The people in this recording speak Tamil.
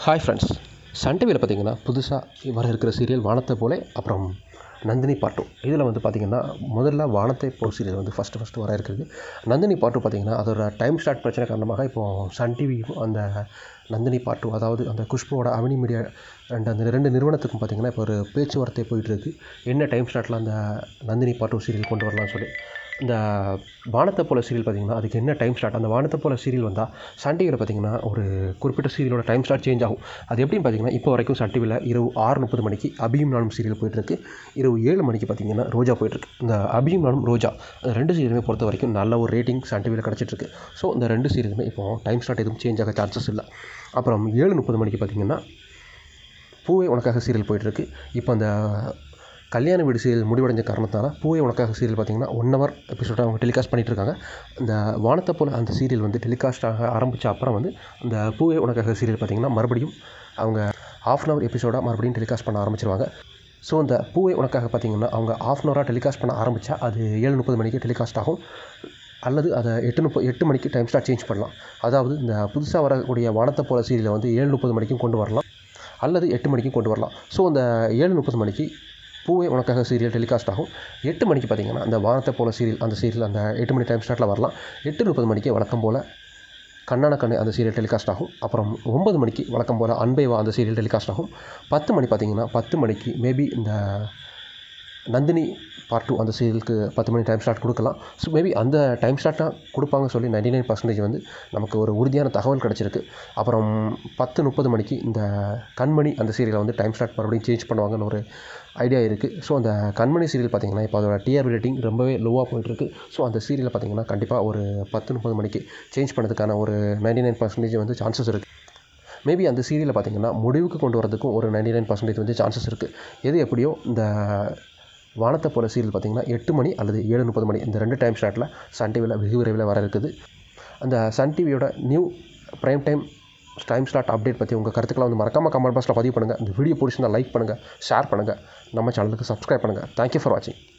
ஹாய் ஃப்ரெண்ட்ஸ், சன் டிவியில் பார்த்தீங்கன்னா புதுசாக வர இருக்கிற சீரியல் வானத்தை போலே, அப்புறம் நந்தினி பார்ட் 2. இதில் வந்து பார்த்திங்கன்னா முதல்ல வானத்தை போல் சீரியல் வந்து ஃபஸ்ட்டு வர இருக்குது. நந்தினி பார்ட் 2 பார்த்திங்கன்னா அதோட டைம் ஸ்லாட் பிரச்சனை காரணமாக இப்போது சன் டிவி அந்த நந்தினி பார்ட் 2, அதாவது அந்த குஷ்புவோட அவனி மீடியா அந்த 2 நிறுவனத்துக்கும் பார்த்திங்கன்னா இப்போ ஒரு பேச்சுவார்த்தை போயிட்டுருக்கு. என்ன டைம் ஸ்லாட்டில் அந்த நந்தினி பார்ட் 2 சீரியல் கொண்டு வரலாம்னு சொல்லி. இந்த வானத்தை போல சீரியல் பார்த்திங்கன்னா அதுக்கு என்ன டைம் ஸ்லாட், அந்த வானத்தை போல சீரியல் வந்தால் சன் டிவியில் பார்த்திங்கன்னா ஒரு குறிப்பிட்ட சீரியலோட டைம் ஸ்லாட் சேஞ்ச் ஆகும். அது எப்படின்னு பார்த்திங்கன்னா, இப்போ வரைக்கும் சன் டிவியில் இரவு 6:30 மணிக்கு அபியும் நானும் சீரியல் போயிட்டுருக்கு. இரவு 7 மணிக்கு பார்த்திங்கன்னா ரோஜா போயிட்டுருக்கு. இந்த அபியும் நானும் ரோஜா அந்த 2 சீரியலுமே பொறுத்த வரைக்கும் நல்ல ஒரு ரேட்டிங் சன் டிவியில் கிடச்சிட்ருக்கு. ஸோ இந்த 2 சீரியலுமே இப்போ டைம் ஸ்லாட் எதுவும் சேஞ்ச் ஆக சான்சஸ் இல்லை. அப்புறம் 7:30 மணிக்கு பார்த்திங்கன்னா பூவே உனக்காக சீரியல் போயிட்டுருக்கு. இப்போ அந்த கல்யாண வீடு சீரியல் முடிவடைஞ்ச காரணத்தால் பூவே உனக்காக சீரியல் பார்த்திங்கன்னா 1 ஹவர் எபிசோடாக அவங்க டெலிகாஸ்ட் பண்ணிகிட்ருக்காங்க. இந்த வானத்தை போல் அந்த சீரியல் வந்து டெலிகாஸ்ட்டாக ஆரம்பித்த அப்புறம் வந்து அந்த பூவே உனக்காக சீரியல் பார்த்திங்கன்னா மறுபடியும் அவங்க 1/2 ஹவர் எபிசோடாக மறுபடியும் டெலிகாஸ்ட் பண்ண ஆரம்பிச்சிருவாங்க. ஸோ இந்த பூவே உனக்காக பார்த்திங்கன்னா அவங்க 1/2 ஹவராக டெலிகாஸ்ட் பண்ண ஆரம்பித்தா அது 7:30 மணிக்கு டெலிகாஸ்ட் ஆகும். அல்லது அதை 8 மணிக்கு டைம் ஸ்லாட் சேஞ்ச் பண்ணலாம். அதாவது இந்த புதுசாக வரக்கூடிய வானத்தை போல சீரியலை வந்து 7:30 மணிக்கும் கொண்டு வரலாம், அல்லது 8 மணிக்கும் கொண்டு வரலாம். ஸோ இந்த 7:30 மணிக்கு பூவே உனக்காக சீரியல் டெலிகாஸ்ட் ஆகும். 8 மணிக்கு பார்த்திங்கன்னா அந்த வானத்தை போல சீரியல் அந்த 8 மணி டைம் ஸ்லாட்டில் வரலாம். 8:30 மணிக்கு வழக்கம் போல் கண்ணான கண்ணு அந்த சீரியல் டெலிகாஸ்ட் ஆகும். அப்புறம் 9 மணிக்கு வழக்கம் போல் அன்பே வா அந்த சீரியல் டெலிகாஸ்ட் ஆகும். 10 மணி பார்த்திங்கன்னா 10 மணிக்கு மேபி இந்த நந்தினி பார்ட் 2 அந்த சீரியலுக்கு 10 மணி டைம் ஸ்லாட் கொடுக்கலாம். ஸோ மேபி அந்த டைம் ஸ்லாட்டாக கொடுப்பாங்கன்னு சொல்லி 99% வந்து நமக்கு ஒரு உறுதியான தகவல் கிடச்சிருக்கு. அப்புறம் 10:30 மணிக்கு இந்த கண்மணி அந்த சீரியலை வந்து டைம் ஸ்லாட் மறுபடியும் சேஞ்ச் பண்ணுவாங்கன்னு ஒரு ஐடியா இருக்குது. ஸோ அந்த கண்மணி சீரியல் பார்த்திங்கன்னா இப்போ அதோட டிஆர்பி ரேட்டிங் ரொம்பவே லோவாக போயிட்டுருக்கு. ஸோ அந்த சீரியலை பார்த்திங்கன்னா கண்டிப்பாக ஒரு 10:30 மணிக்கு சேஞ்ச் பண்ணதுக்கான ஒரு 99% வந்து சான்சஸ் இருக்குது. மேபி அந்த சீரியலை பார்த்திங்கன்னா முடிவுக்கு கொண்டு வரதுக்கும் ஒரு 99% வந்து சான்சஸ் இருக்குது. எது எப்படியோ இந்த வானத்தை போல சீரியல் பார்த்திங்கன்னா 8 மணி அல்லது 7:30 மணி இந்த 2 டைம் ஸ்லாட்டில் சன் டிவியில் வெகு விரைவில் வர இருக்குது. அந்த சன் டிவியோட new prime time slot update பற்றி உங்கள் கருத்துக்களை வந்து மறக்காமல் கமெண்ட் பாக்ஸில் பதிவு பண்ணுங்கள். இந்த வீடியோ பிடிச்சிருந்தால் லைக் பண்ணுங்கள், ஷேர் பண்ணுங்கள், நம்ம சேனலுக்கு சப்ஸ்கிரைப் பண்ணுங்கள். தேங்க்யூ ஃபார் வாட்சிங்.